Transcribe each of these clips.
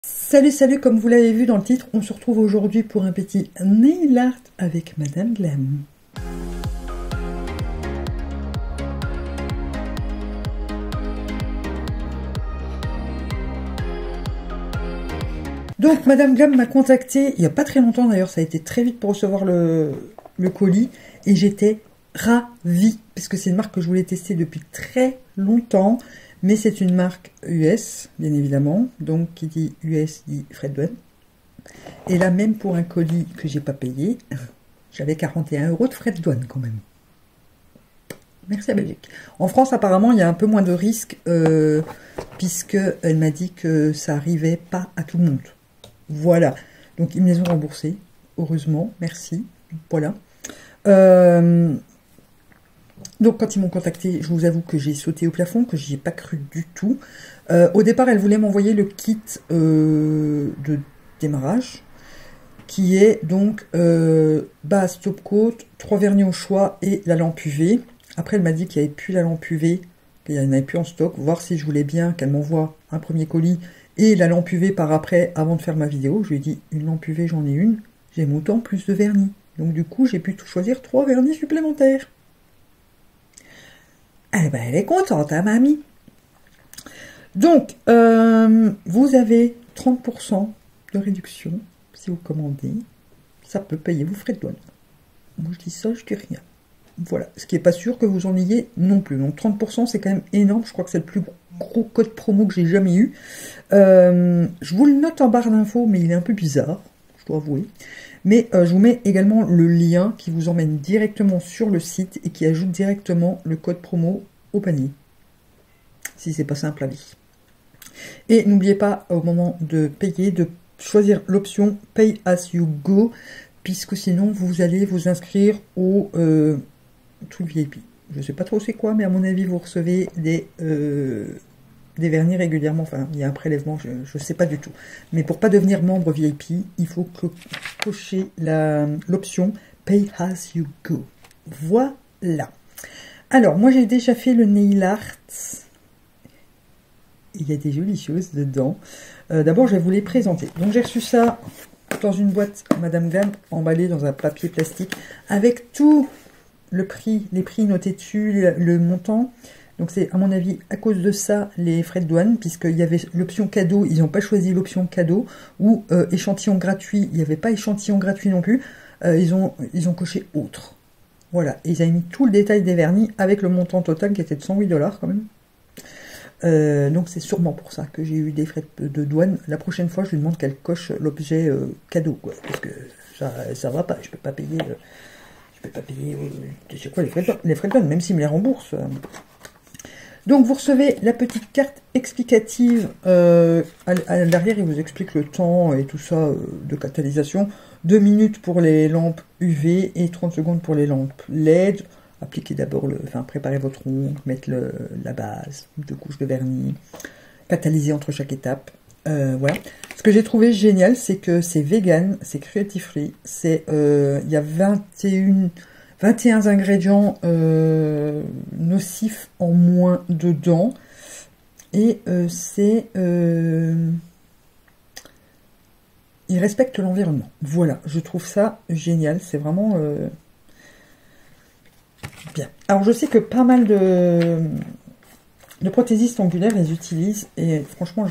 Salut, salut, comme vous l'avez vu dans le titre, on se retrouve aujourd'hui pour un petit nail art avec Madame Glam. Donc Madame Glam m'a contacté il n'y a pas très longtemps d'ailleurs, ça a été très vite pour recevoir le colis et j'étais ravie parce que c'est une marque que je voulais tester depuis très longtemps. Mais c'est une marque US, bien évidemment. Donc, qui dit US dit frais de douane. Et là, même pour un colis que j'ai pas payé, j'avais 41 € de frais de douane quand même. Merci à Belgique. En France, apparemment, il y a un peu moins de risques, puisqu'elle m'a dit que ça arrivait pas à tout le monde. Voilà. Donc, ils me les ont remboursés. Heureusement. Merci. Voilà. Donc quand ils m'ont contacté, je vous avoue que j'ai sauté au plafond, que j'y ai pas cru du tout. Au départ, elle voulait m'envoyer le kit de démarrage, qui est donc base, top coat, 3 vernis au choix et la lampe UV. Après, elle m'a dit qu'il n'y avait plus la lampe UV, qu'il n'y en avait plus en stock, voir si je voulais bien qu'elle m'envoie un premier colis et la lampe UV par après, avant de faire ma vidéo. Je lui ai dit, une lampe UV, j'en ai une, j'aime autant plus de vernis. Donc du coup, j'ai pu tout choisir 3 vernis supplémentaires. Eh ben, elle est contente, hein, mamie. Donc, vous avez 30% de réduction si vous commandez. Ça peut payer vos frais de douane. Moi, je dis ça, je dis rien. Voilà. Ce qui n'est pas sûr que vous en ayez non plus. Donc, 30%, c'est quand même énorme. Je crois que c'est le plus gros code promo que j'ai jamais eu. Je vous le note en barre d'infos, mais il est un peu bizarre, je dois avouer. Mais je vous mets également le lien qui vous emmène directement sur le site et qui ajoute directement le code promo au panier. Si c'est pas simple à lire. Et n'oubliez pas au moment de payer de choisir l'option Pay as you go, puisque sinon vous allez vous inscrire au truc VIP. Je sais pas trop c'est quoi, mais à mon avis vous recevez des vernis régulièrement. Enfin, il y a un prélèvement, je sais pas du tout. Mais pour pas devenir membre VIP, il faut cocher l'option Pay as you go. Voilà. Alors, moi j'ai déjà fait le nail art. Il y a des jolies choses dedans. D'abord, je vais vous les présenter. Donc, j'ai reçu ça dans une boîte Madame Glam, emballée dans un papier plastique, avec tout le prix, les prix notés dessus, le montant. Donc c'est à mon avis à cause de ça les frais de douane, puisqu'il y avait l'option cadeau, ils n'ont pas choisi l'option cadeau, ou échantillon gratuit, il n'y avait pas échantillon gratuit non plus, ils ont coché autre. Voilà, et ils avaient mis tout le détail des vernis avec le montant total qui était de 108 $ quand même. Donc c'est sûrement pour ça que j'ai eu des frais de douane. La prochaine fois je lui demande qu'elle coche l'objet cadeau, quoi, parce que ça va pas, je peux pas payer, je sais quoi, les frais de douane, même s'ils me les remboursent. Donc vous recevez la petite carte explicative, à l'arrière il vous explique le temps et tout ça de catalysation, 2 minutes pour les lampes UV et 30 secondes pour les lampes LED, appliquez d'abord préparez votre ongle, mettre la base, 2 couches de vernis, catalyser entre chaque étape, voilà. Ce que j'ai trouvé génial, c'est que c'est vegan, c'est cruelty free, il y a 21 ingrédients nocifs en moins dedans. Et il respecte l'environnement. Voilà, je trouve ça génial. C'est vraiment bien. Alors, je sais que pas mal de prothésistes angulaires les utilisent. Et franchement,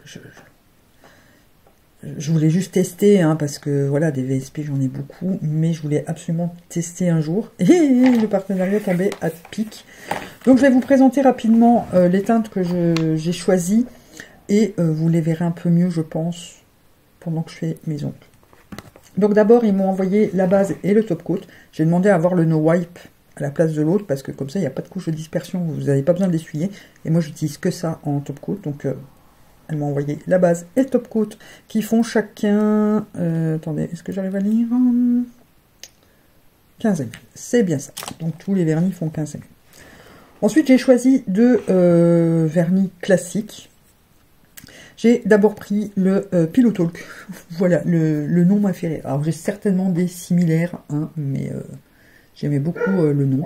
je voulais juste tester, hein, parce que voilà, des VSP j'en ai beaucoup, mais je voulais absolument tester un jour. Et le partenariat tombait à pic. Donc je vais vous présenter rapidement les teintes que j'ai choisies. Et vous les verrez un peu mieux, je pense, pendant que je fais mes ongles. Donc d'abord, ils m'ont envoyé la base et le top coat. J'ai demandé à avoir le no wipe à la place de l'autre, parce que comme ça, il n'y a pas de couche de dispersion. Vous n'avez pas besoin de l'essuyer. Et moi, j'utilise que ça en top coat. Donc elle m'a envoyé la base et le top coat qui font chacun, attendez, est-ce que j'arrive à lire, 15 ml, c'est bien ça. Donc tous les vernis font 15 ml. Ensuite, j'ai choisi 2 vernis classiques. J'ai d'abord pris le Pillow Talk. Voilà, le nom m'a fait rire. Alors j'ai certainement des similaires, hein, mais j'aimais beaucoup le nom.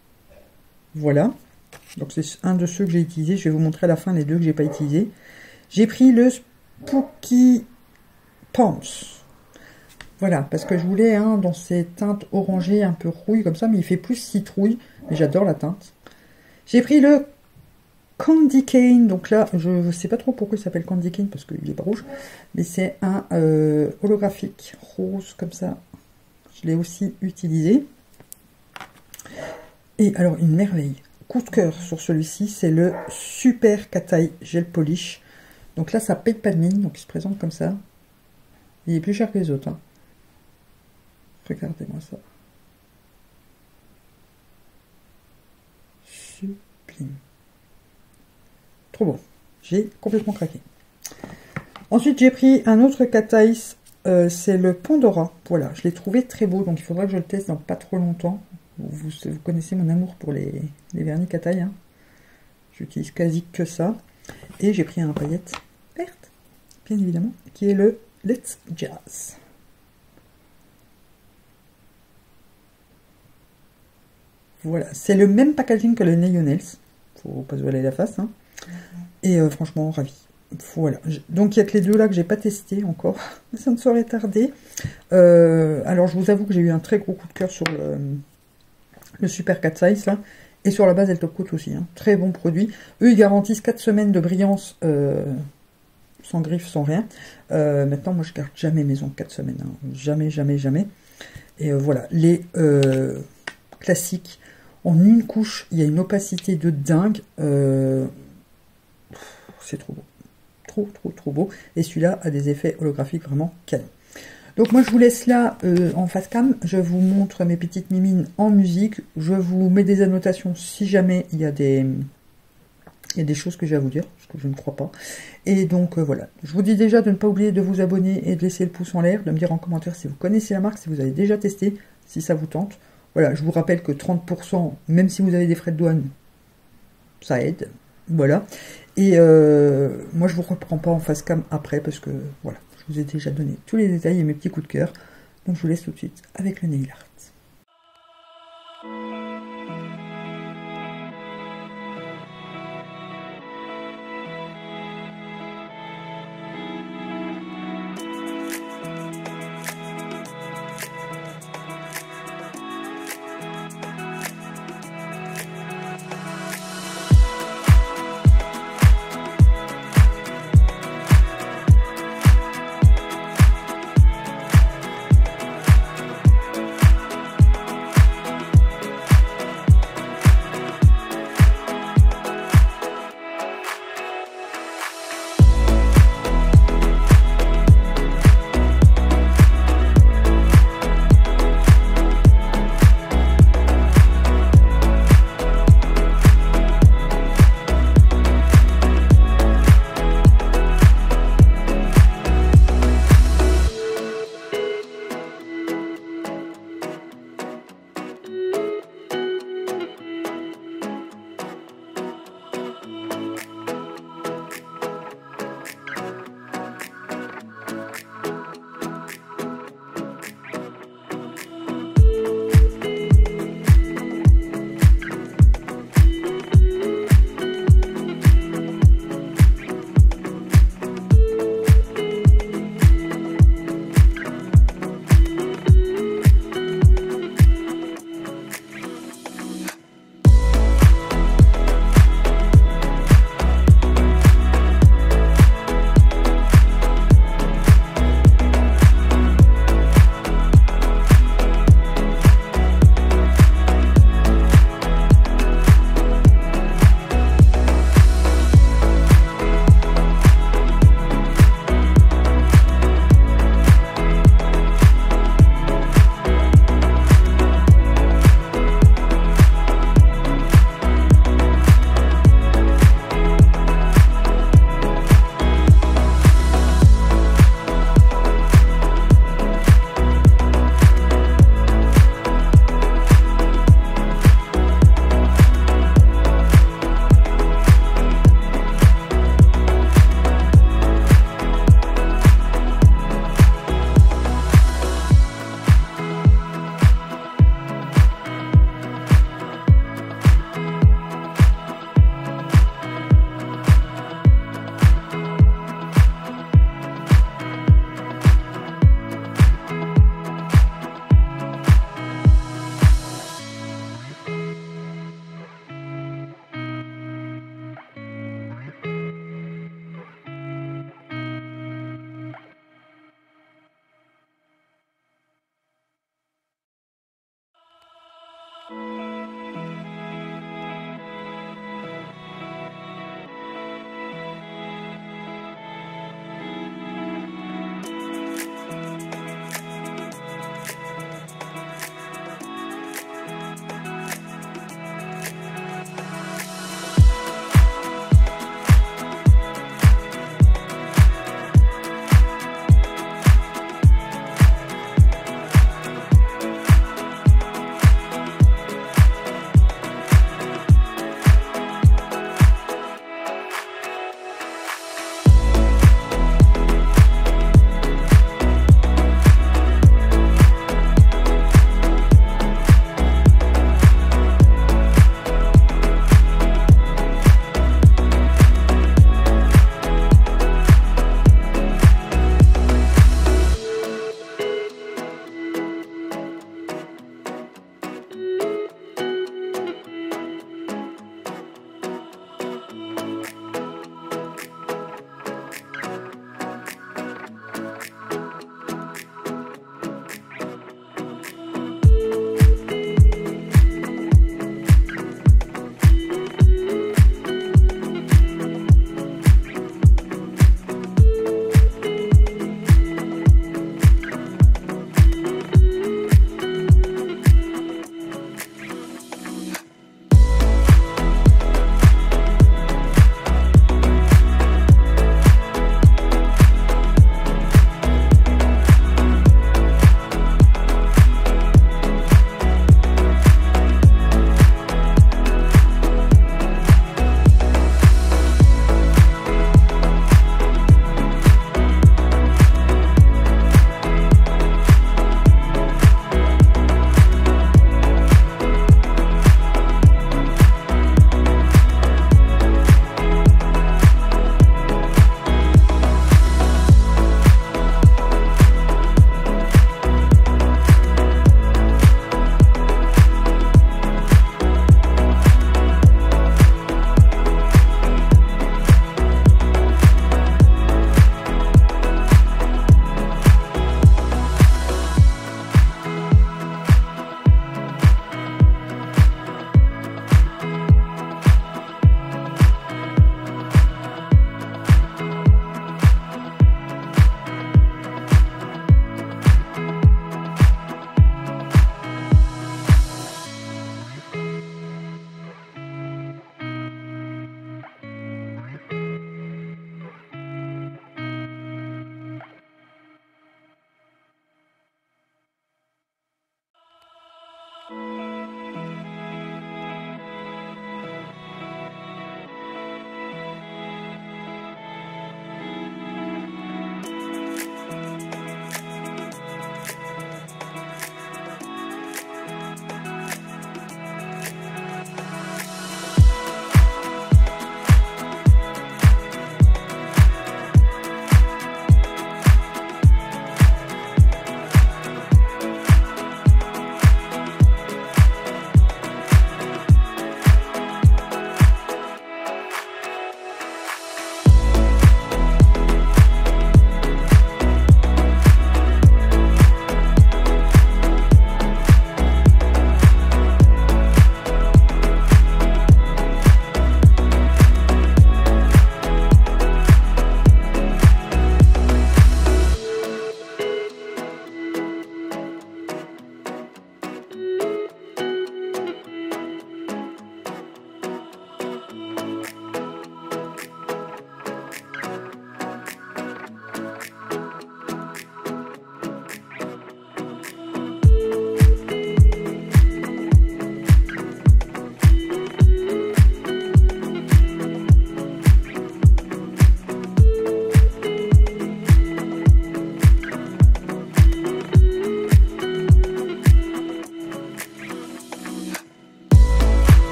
Voilà. Donc c'est un de ceux que j'ai utilisé. Je vais vous montrer à la fin les 2 que j'ai pas utilisés. J'ai pris le Spooky Pants. Voilà, parce que je voulais dans ces teintes orangées un peu rouille comme ça, mais il fait plus citrouille, mais j'adore la teinte. J'ai pris le Candy Cane, donc là, je ne sais pas trop pourquoi il s'appelle Candy Cane, parce qu'il n'est pas rouge, mais c'est un holographique rose comme ça. Je l'ai aussi utilisé. Et alors, une merveille. Coup de cœur sur celui-ci, c'est le Super Cat-Eye Gel Polish. Donc là, ça paye pas de mine, donc il se présente comme ça. Il est plus cher que les autres. Regardez-moi ça. Sublime. Trop bon. J'ai complètement craqué. Ensuite, j'ai pris un autre Cat-Eye. C'est le Pandora. Voilà, je l'ai trouvé très beau, donc il faudra que je le teste dans pas trop longtemps. Vous connaissez mon amour pour les vernis Cat-Eye. J'utilise quasi que ça. Et j'ai pris un paillette verte, bien évidemment, qui est le Let's Jazz. Voilà, c'est le même packaging que le Nails. Faut pas se voiler la face. Et franchement, ravi. Voilà. Donc il n'y a que les deux là que j'ai pas testé encore. Ça me serait tardé. Alors je vous avoue que j'ai eu un très gros coup de cœur sur le Super Cat Size là. Et sur la base, elle top coat aussi. Très bon produit. Eux, ils garantissent 4 semaines de brillance sans griffe, sans rien. Maintenant, moi, je garde jamais mes ongles 4 semaines. Jamais, jamais, jamais. Et voilà. Les classiques, en une couche, il y a une opacité de dingue. C'est trop beau. Trop, trop, trop beau. Et celui-là a des effets holographiques vraiment canon. Donc moi je vous laisse là en face cam, je vous montre mes petites mimines en musique, je vous mets des annotations si jamais il y a des choses que j'ai à vous dire, parce que je ne crois pas. Et donc voilà, je vous dis déjà de ne pas oublier de vous abonner et de laisser le pouce en l'air, de me dire en commentaire si vous connaissez la marque, si vous avez déjà testé, si ça vous tente. Voilà, je vous rappelle que 30%, même si vous avez des frais de douane, ça aide, voilà. Et moi je vous reprends pas en face cam après, parce que voilà. Je vous ai déjà donné tous les détails et mes petits coups de cœur. Donc je vous laisse tout de suite avec le nail art.